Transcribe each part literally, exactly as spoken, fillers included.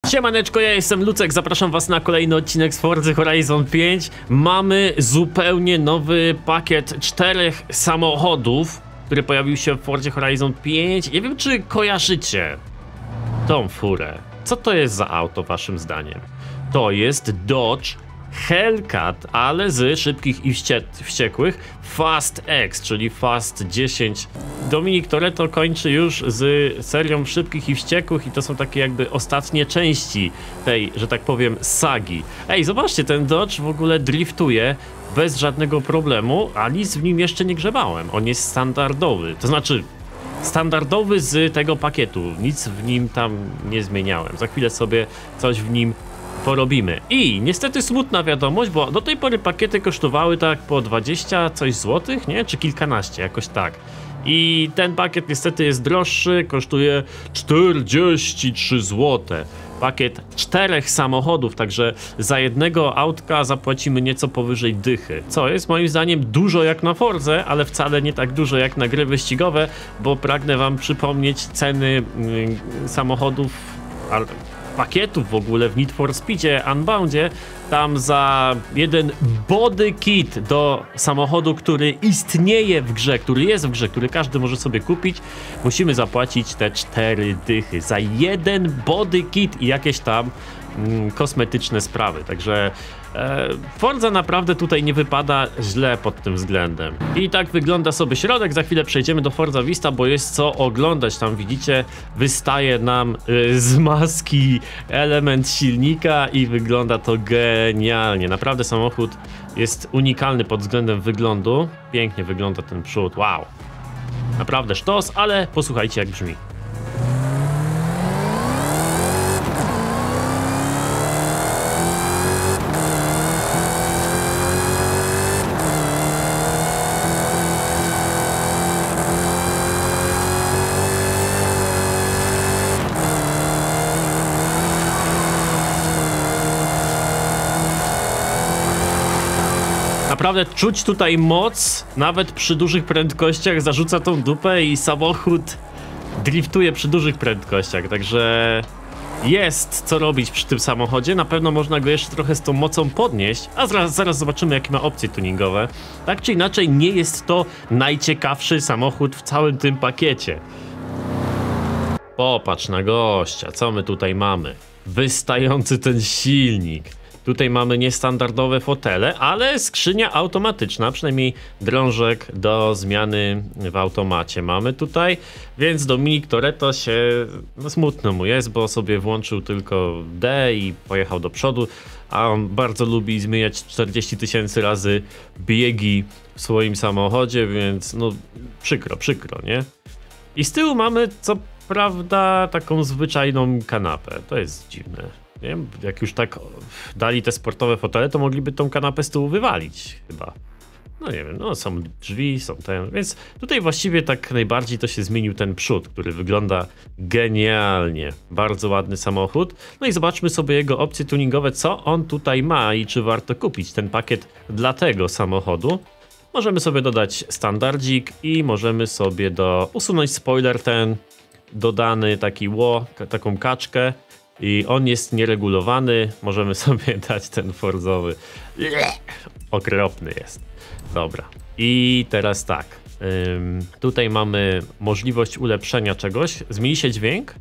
Siemaneczko, ja jestem Lucek, zapraszam was na kolejny odcinek z Forza Horizon pięć. Mamy zupełnie nowy pakiet czterech samochodów, który pojawił się w Forzie Horizon pięć. Nie wiem, czy kojarzycie tą furę. Co to jest za auto waszym zdaniem? To jest Dodge Hellcat, ale z szybkich i wście wściekłych Fast X, czyli Fast dziesięć. Dominic Toretto kończy już z serią szybkich i wściekłych i to są takie jakby ostatnie części tej, że tak powiem, sagi. Ej, zobaczcie, ten Dodge w ogóle driftuje bez żadnego problemu, a nic w nim jeszcze nie grzebałem. On jest standardowy, to znaczy standardowy z tego pakietu. Nic w nim tam nie zmieniałem. Za chwilę sobie coś w nim porobimy. I niestety smutna wiadomość, bo do tej pory pakiety kosztowały tak po dwadzieścia coś złotych, nie? Czy kilkanaście, jakoś tak. I ten pakiet niestety jest droższy, kosztuje czterdzieści trzy złote. Pakiet czterech samochodów, także za jednego autka zapłacimy nieco powyżej dychy. Co jest moim zdaniem dużo jak na Fordze, ale wcale nie tak dużo jak na gry wyścigowe, bo pragnę wam przypomnieć ceny yy, samochodów, ale pakietów w ogóle w Need for Speedzie Unboundzie. Tam za jeden body kit do samochodu, który istnieje w grze, który jest w grze, który każdy może sobie kupić, musimy zapłacić te cztery dychy za jeden body kit i jakieś tam mm, kosmetyczne sprawy. Także e, Forza naprawdę tutaj nie wypada źle pod tym względem. I tak wygląda sobie środek. Za chwilę przejdziemy do Forza Vista, bo jest co oglądać. Tam widzicie, wystaje nam y, z maski element silnika i wygląda to genialnie. Naprawdę samochód jest unikalny pod względem wyglądu. Pięknie wygląda ten przód. Wow. Naprawdę sztos, ale posłuchajcie, jak brzmi. Naprawdę czuć tutaj moc, nawet przy dużych prędkościach zarzuca tą dupę i samochód driftuje przy dużych prędkościach, także jest co robić przy tym samochodzie. Na pewno można go jeszcze trochę z tą mocą podnieść, a zaraz, zaraz zobaczymy, jakie ma opcje tuningowe. Tak czy inaczej nie jest to najciekawszy samochód w całym tym pakiecie. Popatrz na gościa, co my tutaj mamy? Wystający ten silnik. Tutaj mamy niestandardowe fotele, ale skrzynia automatyczna, przynajmniej drążek do zmiany w automacie mamy tutaj, więc Dominic Toretto się, no smutno mu jest, bo sobie włączył tylko D i pojechał do przodu, a on bardzo lubi zmieniać czterdzieści tysięcy razy biegi w swoim samochodzie, więc no przykro, przykro, nie? I z tyłu mamy co prawda taką zwyczajną kanapę, to jest dziwne. Nie wiem, jak już tak dali te sportowe fotele, to mogliby tą kanapę z tyłu wywalić chyba. No nie wiem, no są drzwi, są ten, więc tutaj właściwie tak najbardziej to się zmienił ten przód, który wygląda genialnie. Bardzo ładny samochód. No i zobaczmy sobie jego opcje tuningowe, co on tutaj ma i czy warto kupić ten pakiet dla tego samochodu. Możemy sobie dodać standardzik i możemy sobie do usunąć spoiler ten dodany taki ło, taką kaczkę. I on jest nieregulowany, możemy sobie dać ten forzowy. Okropny jest. Dobra. I teraz tak. Ym, tutaj mamy możliwość ulepszenia czegoś. Zmieni się dźwięk.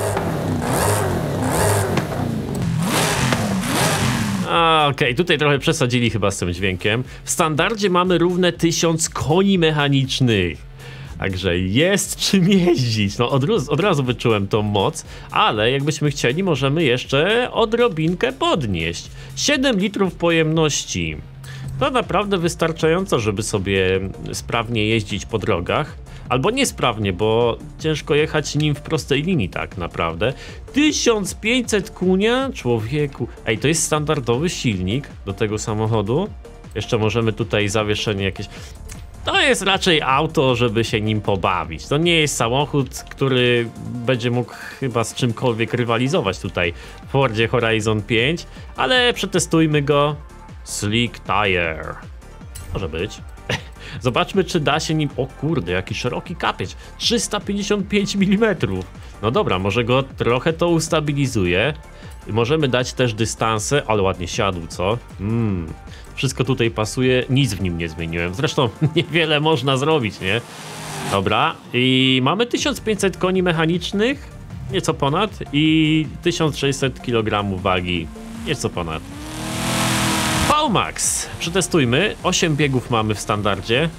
Okej, okay, tutaj trochę przesadzili chyba z tym dźwiękiem. W standardzie mamy równe tysiąc koni mechanicznych. Także jest czym jeździć. No od, od razu wyczułem tą moc, ale jakbyśmy chcieli, możemy jeszcze odrobinkę podnieść. siedem litrów pojemności. To naprawdę wystarczająco, żeby sobie sprawnie jeździć po drogach. Albo niesprawnie, bo ciężko jechać nim w prostej linii tak naprawdę. tysiąc pięćset kunia? Człowieku. Ej, to jest standardowy silnik do tego samochodu. Jeszcze możemy tutaj zawieszenie jakieś... To jest raczej auto, żeby się nim pobawić. To nie jest samochód, który będzie mógł chyba z czymkolwiek rywalizować tutaj w Fordzie Horizon pięć, ale przetestujmy go. Slick Tire. Może być. Zobaczmy, czy da się nim... O kurde, jaki szeroki kapieć. trzysta pięćdziesiąt pięć milimetrów. No dobra, może go trochę to ustabilizuje. Możemy dać też dystanse, ale ładnie siadł, co? Mm. Wszystko tutaj pasuje, nic w nim nie zmieniłem. Zresztą niewiele można zrobić, nie? Dobra, i mamy tysiąc pięćset koni mechanicznych, nieco ponad, i tysiąc sześćset kilogramów wagi, nieco ponad. V max, przetestujmy, osiem biegów mamy w standardzie.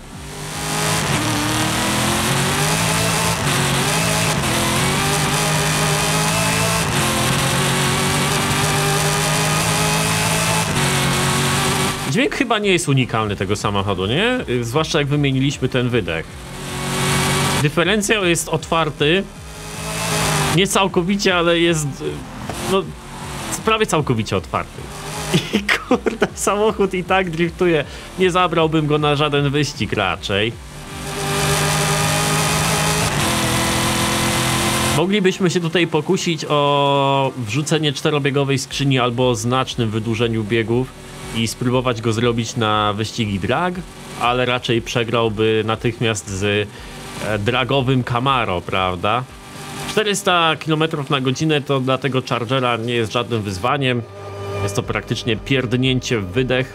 Dźwięk chyba nie jest unikalny tego samochodu, nie? Zwłaszcza jak wymieniliśmy ten wydech. Dyferencjał jest otwarty. Nie całkowicie, ale jest... no... prawie całkowicie otwarty. I kurde, samochód i tak driftuje. Nie zabrałbym go na żaden wyścig raczej. Moglibyśmy się tutaj pokusić o wrzucenie czterobiegowej skrzyni albo o znacznym wydłużeniu biegów i spróbować go zrobić na wyścigi drag, ale raczej przegrałby natychmiast z dragowym Camaro, prawda? czterysta kilometrów na godzinę to dla tego Chargera nie jest żadnym wyzwaniem. Jest to praktycznie pierdnięcie w wydech.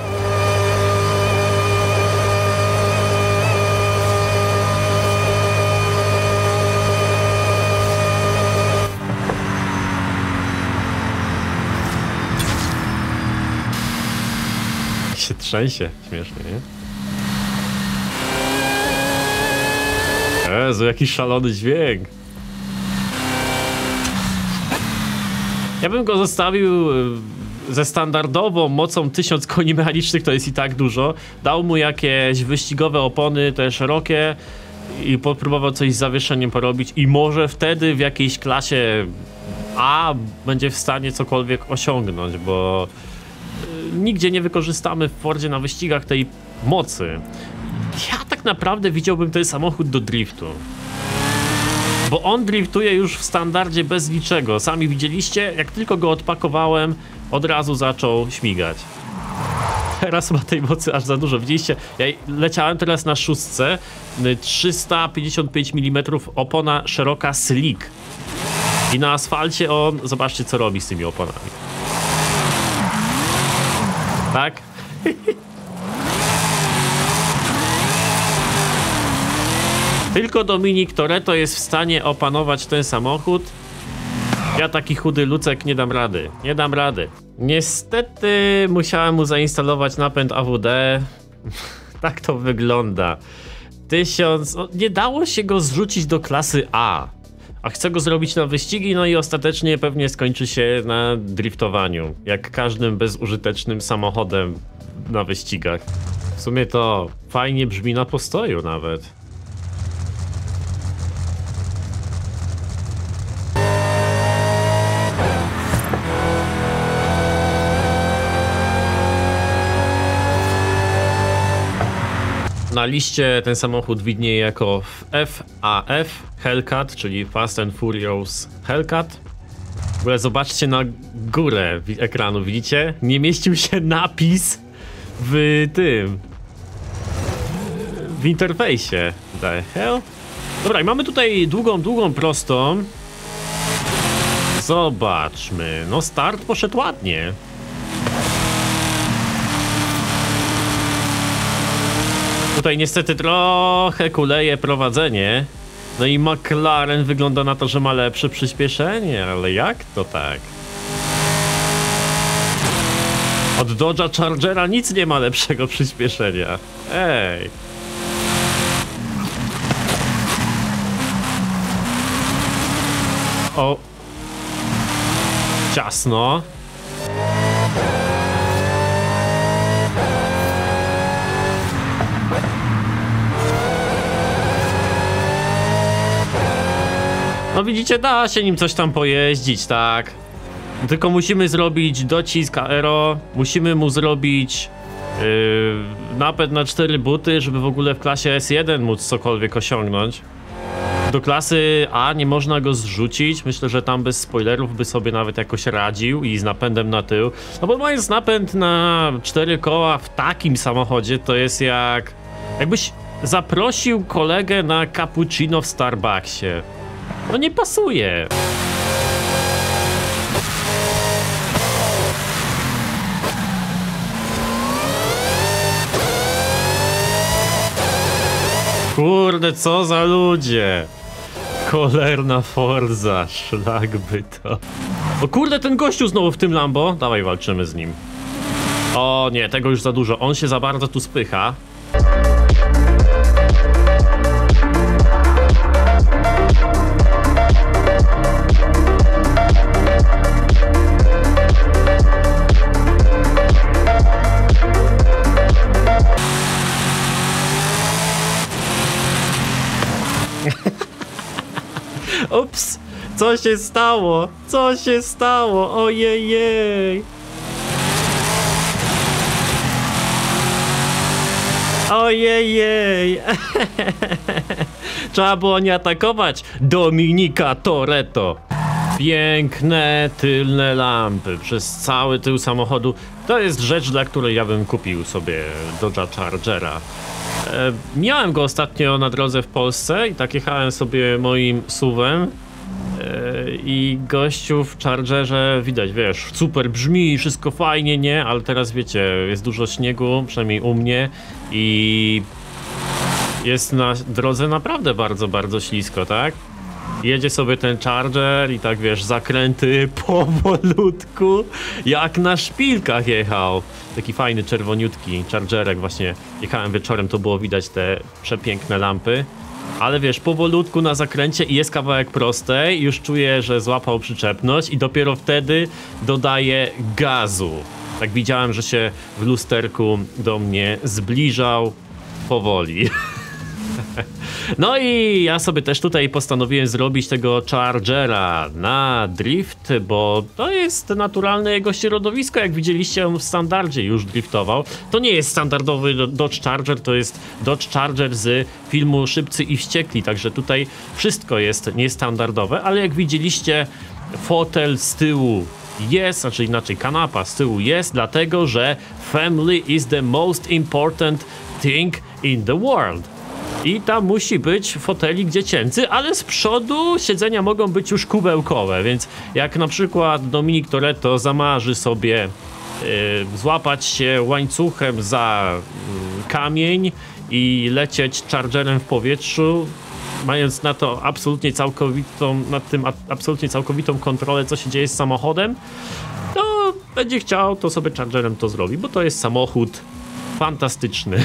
Się trzęsie, śmiesznie, nie? Jezu, jaki szalony dźwięk. Ja bym go zostawił ze standardową mocą tysiąc koni mechanicznych, to jest i tak dużo. Dał mu jakieś wyścigowe opony, te szerokie, i popróbował coś z zawieszeniem porobić i może wtedy w jakiejś klasie A będzie w stanie cokolwiek osiągnąć, bo nigdzie nie wykorzystamy w Fordzie na wyścigach tej mocy. Ja tak naprawdę widziałbym ten samochód do driftu. Bo on driftuje już w standardzie bez niczego. Sami widzieliście, jak tylko go odpakowałem, od razu zaczął śmigać. Teraz ma tej mocy aż za dużo. Widzieliście, ja leciałem teraz na szóstce, trzysta pięćdziesiąt pięć milimetrów opona szeroka slick. I na asfalcie on, zobaczcie co robi z tymi oponami. Tak? Tylko Dominik Toretto jest w stanie opanować ten samochód. Ja taki chudy lucek nie dam rady. Nie dam rady. Niestety musiałem mu zainstalować napęd A W D. Tak to wygląda. Tysiąc... Nie dało się go zrzucić do klasy A. A chcę go zrobić na wyścigi, no i ostatecznie pewnie skończy się na driftowaniu. Jak każdym bezużytecznym samochodem na wyścigach. W sumie to fajnie brzmi na postoju nawet. Na liście ten samochód widnieje jako F A F Hellcat, czyli Fast and Furious Hellcat. W ogóle zobaczcie na górę ekranu, widzicie? Nie mieścił się napis w tym... w interfejsie. The hell? Dobra, i mamy tutaj długą, długą prostą. Zobaczmy. No start poszedł ładnie. Tutaj niestety trochę kuleje prowadzenie. No i McLaren wygląda na to, że ma lepsze przyspieszenie, ale jak to tak? Od Dodge'a Chargera nic nie ma lepszego przyspieszenia. Ej! O! Ciasno. No widzicie, da się nim coś tam pojeździć, tak? Tylko musimy zrobić docisk aero, musimy mu zrobić yy, napęd na cztery buty, żeby w ogóle w klasie S jeden móc cokolwiek osiągnąć. Do klasy A nie można go zrzucić, myślę, że tam bez spoilerów by sobie nawet jakoś radził i z napędem na tył. No bo mając napęd na cztery koła w takim samochodzie, to jest jak... jakbyś zaprosił kolegę na cappuccino w Starbucksie. No nie pasuje. Kurde, co za ludzie. Cholerna Forza, szlak by to. O kurde, ten gościu znowu w tym Lambo. Dawaj, walczymy z nim. O nie, tego już za dużo. On się za bardzo tu spycha. Ups, co się stało? Co się stało? Ojejej. Ojejej. Trzeba było nie atakować Dominika Toretto. Piękne tylne lampy przez cały tył samochodu. To jest rzecz, dla której ja bym kupił sobie Dodge'a Chargera. E, miałem go ostatnio na drodze w Polsce i tak jechałem sobie moim suwem e, i gościu w Chargerze widać, wiesz, super brzmi, wszystko fajnie, nie? Ale teraz wiecie, jest dużo śniegu, przynajmniej u mnie i jest na drodze naprawdę bardzo, bardzo ślisko, tak? Jedzie sobie ten Charger i tak wiesz, zakręty powolutku, jak na szpilkach jechał. Taki fajny, czerwoniutki Chargerek, właśnie jechałem wieczorem, to było widać te przepiękne lampy. Ale wiesz, powolutku na zakręcie i jest kawałek prostej, już czuję, że złapał przyczepność i dopiero wtedy dodaje gazu. Tak widziałem, że się w lusterku do mnie zbliżał powoli. No i ja sobie też tutaj postanowiłem zrobić tego Chargera na drift, bo to jest naturalne jego środowisko, jak widzieliście, on w standardzie już driftował. To nie jest standardowy Dodge Charger, to jest Dodge Charger z filmu Szybcy i Wściekli, także tutaj wszystko jest niestandardowe, ale jak widzieliście, fotel z tyłu jest, znaczy inaczej kanapa z tyłu jest, dlatego że family is the most important thing in the world. I tam musi być fotelik dziecięcy, ale z przodu siedzenia mogą być już kubełkowe, więc jak na przykład Dominik Toretto zamarzy sobie yy, złapać się łańcuchem za yy, kamień i lecieć Chargerem w powietrzu, mając na to absolutnie całkowitą, nad tym a, absolutnie całkowitą kontrolę, co się dzieje z samochodem, to będzie chciał, to sobie Chargerem to zrobi, bo to jest samochód fantastyczny.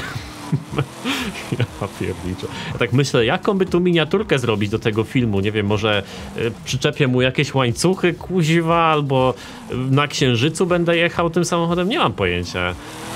Ja pierniczę. Ja tak myślę, jaką by tu miniaturkę zrobić do tego filmu, nie wiem, może y, przyczepię mu jakieś łańcuchy, kuźwa, albo na Księżycu będę jechał tym samochodem, nie mam pojęcia.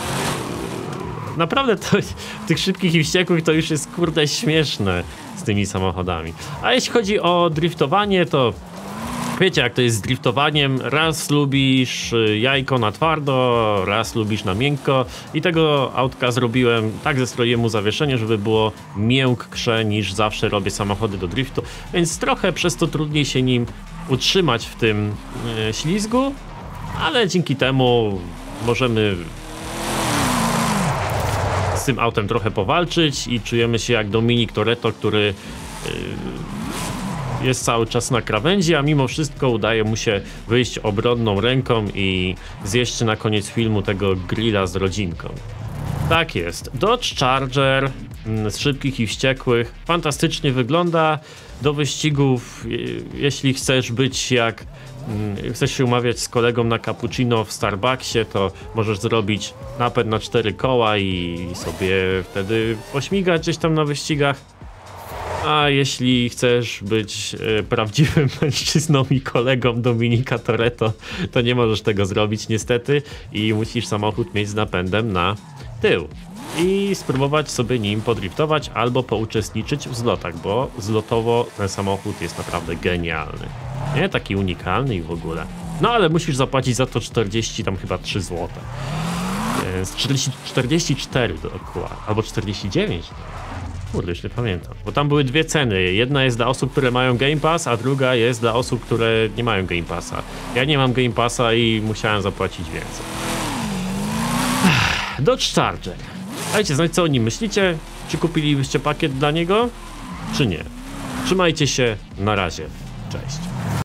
Naprawdę to w tych szybkich i wściekłych to już jest kurde śmieszne z tymi samochodami. A jeśli chodzi o driftowanie, to wiecie jak to jest z driftowaniem, raz lubisz jajko na twardo, raz lubisz na miękko i tego autka zrobiłem, tak zestroiłem mu zawieszenie, żeby było miększe niż zawsze robię samochody do driftu, więc trochę przez to trudniej się nim utrzymać w tym e, ślizgu, ale dzięki temu możemy z tym autem trochę powalczyć i czujemy się jak Dominik Toretto, który e, jest cały czas na krawędzi, a mimo wszystko udaje mu się wyjść obronną ręką i zjeść na koniec filmu tego grilla z rodzinką. Tak jest. Dodge Charger z szybkich i wściekłych fantastycznie wygląda. Do wyścigów, jeśli chcesz być jak chcesz się umawiać z kolegą na cappuccino w Starbucksie, to możesz zrobić napęd na cztery koła i sobie wtedy pośmigać gdzieś tam na wyścigach. A jeśli chcesz być e, prawdziwym mężczyzną i kolegą Dominika Toretto, to nie możesz tego zrobić niestety i musisz samochód mieć z napędem na tył i spróbować sobie nim podriftować albo pouczestniczyć w zlotach, bo zlotowo ten samochód jest naprawdę genialny. Nie? Taki unikalny i w ogóle. No ale musisz zapłacić za to czterdzieści, tam chyba trzy złote. czterdzieści, czterdzieści cztery dokładnie, albo czterdzieści dziewięć. Kurde, już nie pamiętam, bo tam były dwie ceny. Jedna jest dla osób, które mają Game Pass, a druga jest dla osób, które nie mają Game Passa. Ja nie mam Game Passa i musiałem zapłacić więcej. Dodge Charger. Dajcie znać, co o nim myślicie. Czy kupilibyście pakiet dla niego, czy nie? Trzymajcie się, na razie. Cześć.